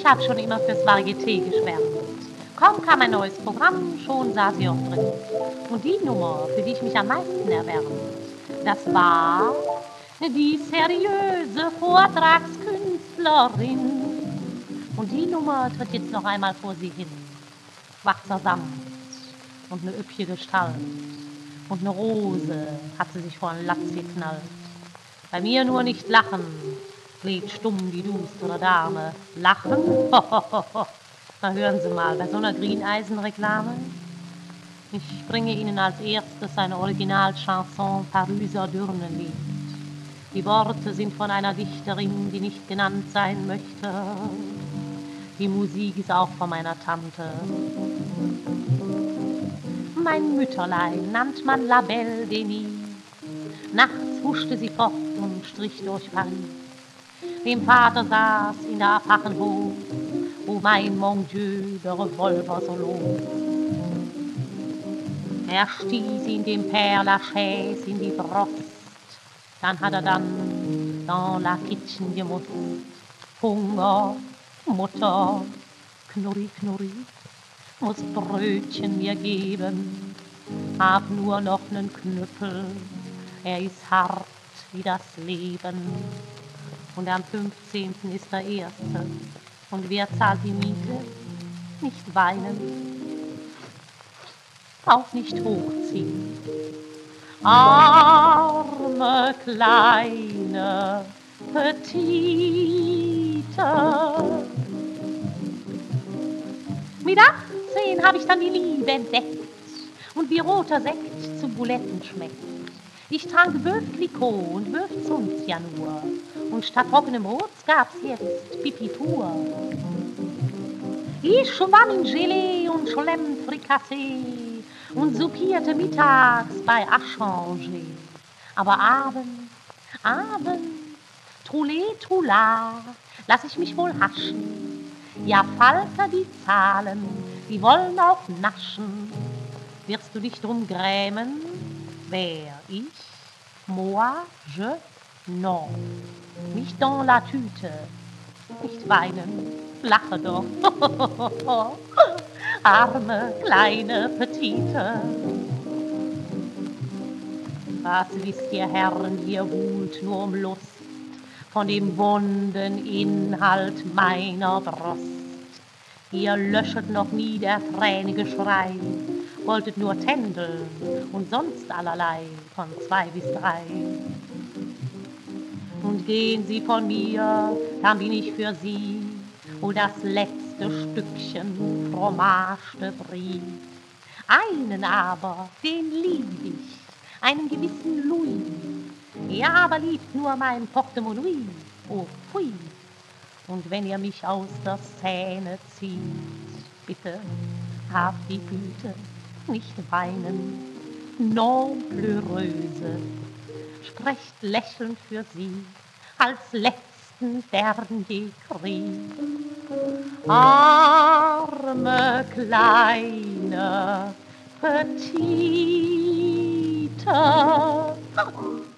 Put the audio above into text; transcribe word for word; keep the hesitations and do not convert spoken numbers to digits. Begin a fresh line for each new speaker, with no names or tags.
Ich hab schon immer fürs Varieté geschwärmt. Kaum kam ein neues Programm, schon saß sie auch drin. Und die Nummer, für die ich mich am meisten erwärmt, das war die seriöse Vortragskünstlerin. Und die Nummer tritt jetzt noch einmal vor sie hin. Schwarzer Samt und eine üppige Gestalt. Und eine Rose hat sie sich vor den Latz geknallt. Bei mir nur nicht lachen, blieb stumm die düstere Dame. Lachen? Na hören Sie mal, bei so einer Greeneisen-Reklame. Ich bringe Ihnen als erstes eine Originalchanson Pariser Dürrenlied. Die Worte sind von einer Dichterin, die nicht genannt sein möchte. Die Musik ist auch von meiner Tante. Mein Mütterlein nannt man La Belle Denise. Nachts huschte sie fort und strich durch Paris. Dem Vater saß in der Apachenhof, wo mein Mon Dieu der Revolver so los. Er stieß ihn dem Père Lachaise in die Brust, dann hat er dann dans la Kitchen gemusst. Hunger, Mutter, Knurri, Knurri, muss Brötchen mir geben, hab nur noch nen Knüppel, er ist hart wie das Leben. Und am fünfzehnten ist der Erste, und wer zahlt die Miete? Nicht weinen, auch nicht hochziehen. Arme, kleine, petite. Mit achtzehn hab ich dann die Liebe entdeckt und wie roter Sekt zu Buletten schmeckt. Ich trank Bœuf Clicquot und Bœuf Zunz ja nur und statt trockenem Rots gab's jetzt Pipi pur. Ich schwamm in Gelee und Schlemm Frikassee und soupierte mittags bei Achanger. Aber abends, abends, Troulé, Troula, lass ich mich wohl haschen. Ja, Falter, die zahlen, die wollen auch naschen. Wirst du dich drum grämen? Wer? Ich? Moi? Je? Non. Nicht dans la Tüte. Nicht weinen. Lache doch. Arme, kleine, petite. Was wisst ihr, Herren, ihr buhlt nur um Lust von dem wunden Inhalt meiner Brust. Ihr löschet noch nie der Träne Geschrei, wolltet nur tändeln und sonst allerlei von zwei bis drei. Und gehen Sie von mir, dann bin ich für Sie wohl das letzte Stückchen Fromage de Brie. Einen aber, den lieb ich, einen gewissen Louis. Er aber liebt nur mein Portemonnaie, oh pfui. Und wenn ihr mich aus der Szene zieht, bitte habt die Güte, nicht weinen, non pleureuse. Sprecht lächelnd für sie, als letzten Dernier Cri. Arme, kleine, petite.